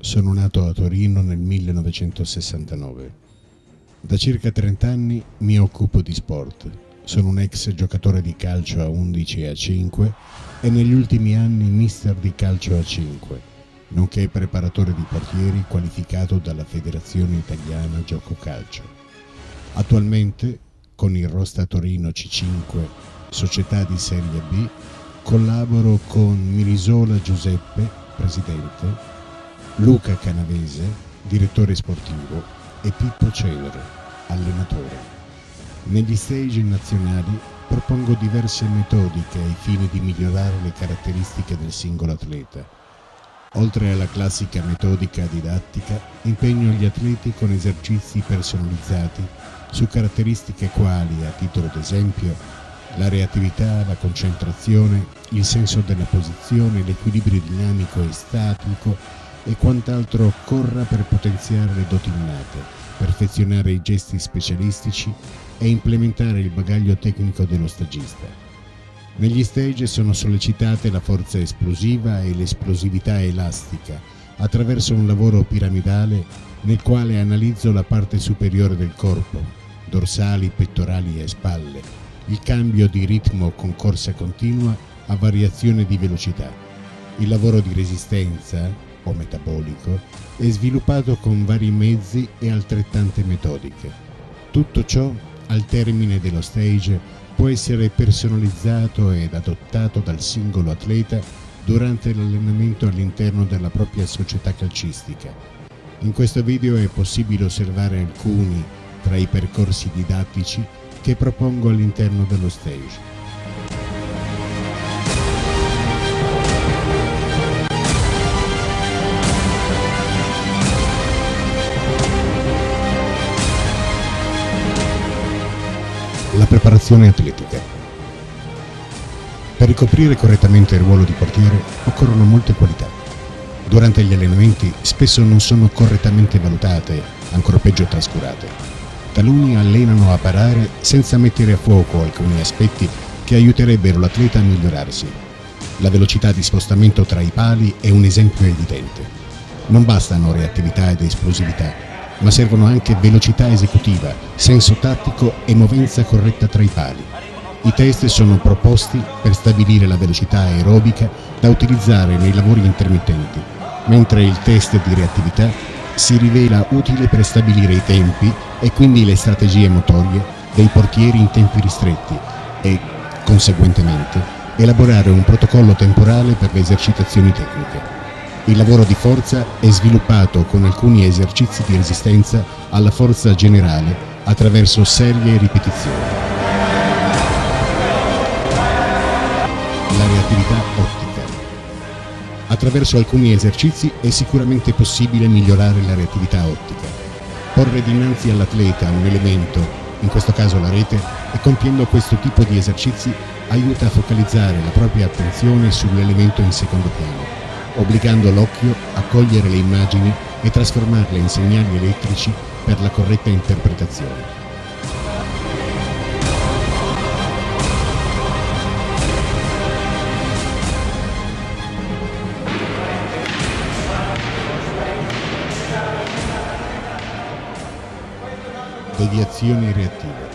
Sono nato a Torino nel 1969. Da circa 30 anni mi occupo di sport. Sono un ex giocatore di calcio a 11 e a 5 e negli ultimi anni mister di calcio a 5, nonché preparatore di portieri qualificato dalla Federazione Italiana Gioco Calcio. Attualmente, con il Rosta Torino C5, società di Serie B, collaboro con Mirisola Giuseppe, presidente, Luca Canavese, direttore sportivo, e Pippo Cedro, allenatore. Negli stage nazionali propongo diverse metodiche ai fini di migliorare le caratteristiche del singolo atleta. Oltre alla classica metodica didattica, impegno gli atleti con esercizi personalizzati su caratteristiche quali, a titolo d'esempio, la reattività, la concentrazione, il senso della posizione, l'equilibrio dinamico e statico e quant'altro occorra per potenziare le doti innate, perfezionare i gesti specialistici e implementare il bagaglio tecnico dello stagista. Negli stage sono sollecitate la forza esplosiva e l'esplosività elastica attraverso un lavoro piramidale nel quale analizzo la parte superiore del corpo, dorsali, pettorali e spalle, il cambio di ritmo con corsa continua a variazione di velocità, il lavoro di resistenza o metabolico è sviluppato con vari mezzi e altrettante metodiche. Tutto ciò, al termine dello stage, può essere personalizzato ed adottato dal singolo atleta durante l'allenamento all'interno della propria società calcistica. In questo video è possibile osservare alcuni tra i percorsi didattici che propongo all'interno dello stage. La preparazione atletica. Per ricoprire correttamente il ruolo di portiere occorrono molte qualità. Durante gli allenamenti spesso non sono correttamente valutate, ancora peggio trascurate. Taluni allenano a parare senza mettere a fuoco alcuni aspetti che aiuterebbero l'atleta a migliorarsi. La velocità di spostamento tra i pali è un esempio evidente. Non bastano reattività ed esplosività, ma servono anche velocità esecutiva, senso tattico e movenza corretta tra i pali. I test sono proposti per stabilire la velocità aerobica da utilizzare nei lavori intermittenti, mentre il test di reattività si rivela utile per stabilire i tempi e quindi le strategie motorie dei portieri in tempi ristretti e, conseguentemente, elaborare un protocollo temporale per le esercitazioni tecniche. Il lavoro di forza è sviluppato con alcuni esercizi di resistenza alla forza generale attraverso serie ripetizioni. La reattività ottica. Attraverso alcuni esercizi è sicuramente possibile migliorare la reattività ottica. Porre dinanzi all'atleta un elemento, in questo caso la rete, e compiendo questo tipo di esercizi aiuta a focalizzare la propria attenzione sull'elemento in secondo piano, obbligando l'occhio a cogliere le immagini e trasformarle in segnali elettrici per la corretta interpretazione. Deviazioni reattive.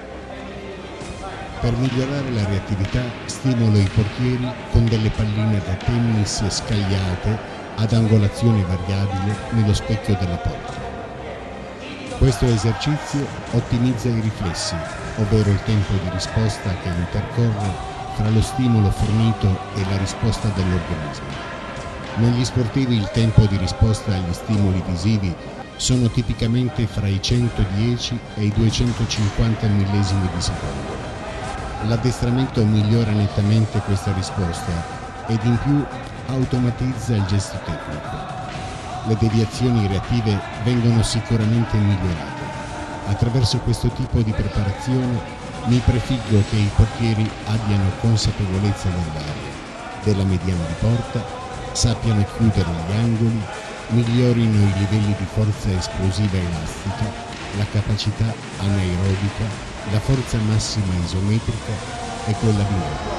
Per migliorare la reattività stimolo i portieri con delle palline da tennis scagliate ad angolazione variabile nello specchio della porta. Questo esercizio ottimizza i riflessi, ovvero il tempo di risposta che intercorre fra lo stimolo fornito e la risposta dell'organismo. Negli sportivi il tempo di risposta agli stimoli visivi sono tipicamente fra i 110 e i 250 millesimi di secondo. L'addestramento migliora nettamente questa risposta ed in più automatizza il gesto tecnico. Le deviazioni reattive vengono sicuramente migliorate. Attraverso questo tipo di preparazione mi prefiggo che i portieri abbiano consapevolezza dell'area, della mediana di porta, sappiano chiudere gli angoli, migliorino i livelli di forza esplosiva elastica, la capacità anaerobica, la forza massima isometrica e quella dinamica.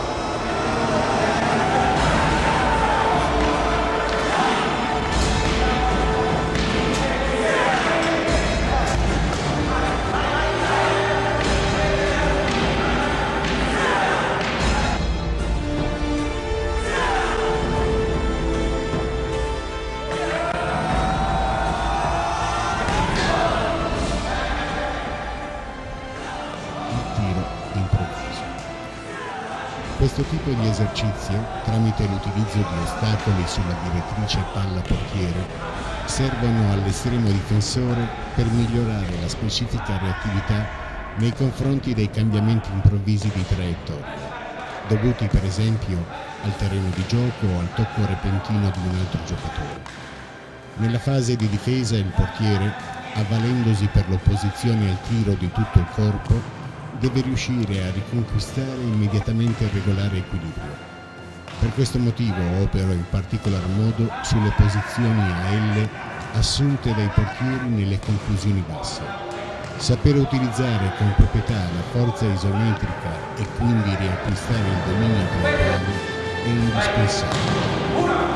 questo tipo di esercizio, tramite l'utilizzo di ostacoli sulla direttrice palla-portiere, servono all'estremo difensore per migliorare la specifica reattività nei confronti dei cambiamenti improvvisi di traiettoria, dovuti per esempio al terreno di gioco o al tocco repentino di un altro giocatore. Nella fase di difesa il portiere, avvalendosi per l'opposizione al tiro di tutto il corpo, deve riuscire a riconquistare immediatamente il regolare equilibrio. Per questo motivo opero in particolar modo sulle posizioni a L assunte dai portieri nelle conclusioni basse. Sapere utilizzare con proprietà la forza isometrica e quindi riacquistare il dominio della palla è indispensabile.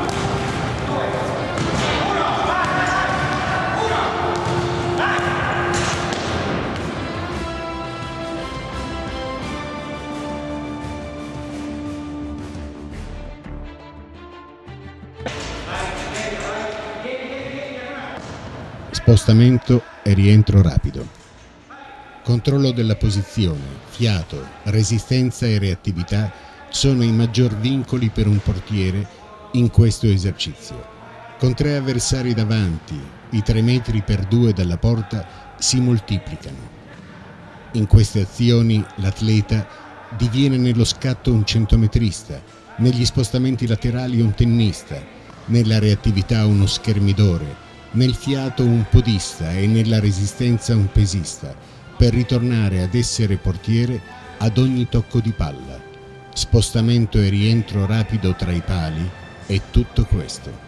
Spostamento e rientro rapido. Controllo della posizione, fiato, resistenza e reattività sono i maggior vincoli per un portiere in questo esercizio. Con 3 avversari davanti, i 3 metri per 2 dalla porta si moltiplicano. In queste azioni l'atleta diviene nello scatto un centometrista, negli spostamenti laterali un tennista, nella reattività uno schermidore, nel fiato un podista e nella resistenza un pesista, per ritornare ad essere portiere ad ogni tocco di palla. Spostamento e rientro rapido tra i pali è tutto questo.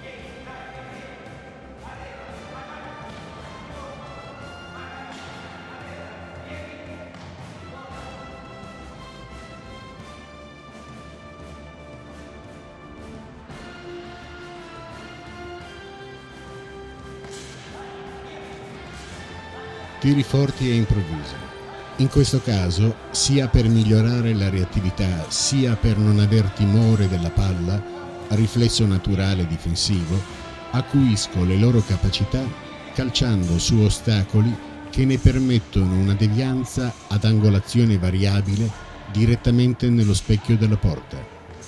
Tiri forti e improvvisi. In questo caso, sia per migliorare la reattività, sia per non aver timore della palla, riflesso naturale difensivo, acuisco le loro capacità calciando su ostacoli che ne permettono una devianza ad angolazione variabile direttamente nello specchio della porta.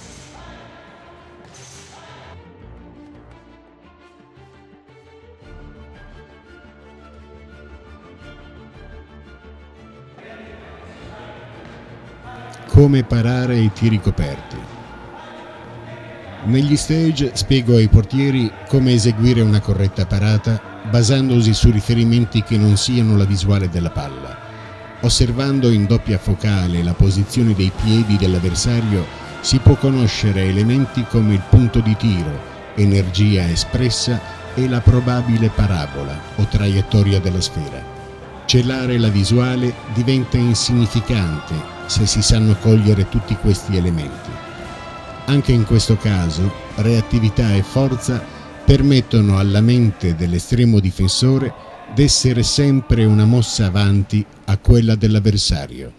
Come parare i tiri coperti. Negli stage spiego ai portieri come eseguire una corretta parata basandosi su riferimenti che non siano la visuale della palla. Osservando in doppia focale la posizione dei piedi dell'avversario si può conoscere elementi come il punto di tiro, energia espressa e la probabile parabola o traiettoria della sfera. Celare la visuale diventa insignificante se si sanno cogliere tutti questi elementi. Anche in questo caso, reattività e forza permettono alla mente dell'estremo difensore d'essere sempre una mossa avanti a quella dell'avversario.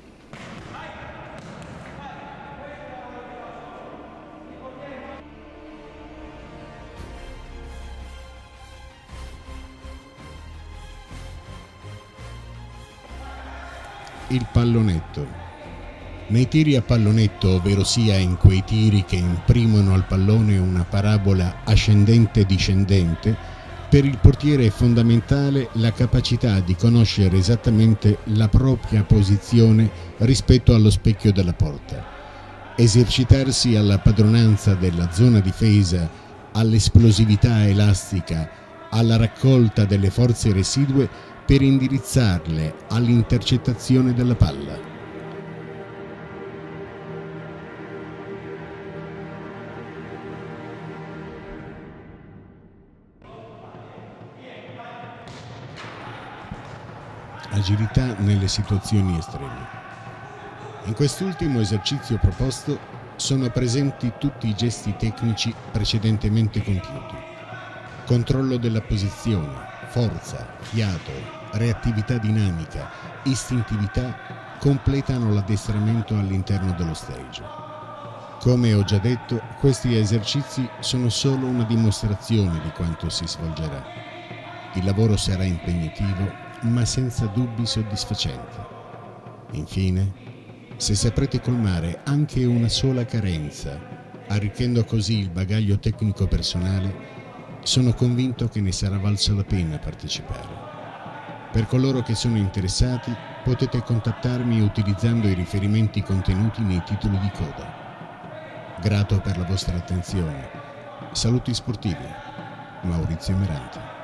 Il pallonetto. Nei tiri a pallonetto, ovvero sia in quei tiri che imprimono al pallone una parabola ascendente-discendente, per il portiere è fondamentale la capacità di conoscere esattamente la propria posizione rispetto allo specchio della porta. Esercitarsi alla padronanza della zona difesa, all'esplosività elastica, alla raccolta delle forze residue per indirizzarle all'intercettazione della palla. Agilità nelle situazioni estreme. In quest'ultimo esercizio proposto sono presenti tutti i gesti tecnici precedentemente compiuti. Controllo della posizione, forza, fiato, reattività dinamica, istintività completano l'addestramento all'interno dello stage. Come ho già detto, questi esercizi sono solo una dimostrazione di quanto si svolgerà. Il lavoro sarà impegnativo, ma senza dubbi soddisfacente. Infine, Se saprete colmare anche una sola carenza, arricchendo così il bagaglio tecnico personale, sono convinto che ne sarà valsa la pena partecipare. Per coloro che sono interessati, potete contattarmi utilizzando i riferimenti contenuti nei titoli di coda. Grato per la vostra attenzione. Saluti sportivi. Maurizio Meranti.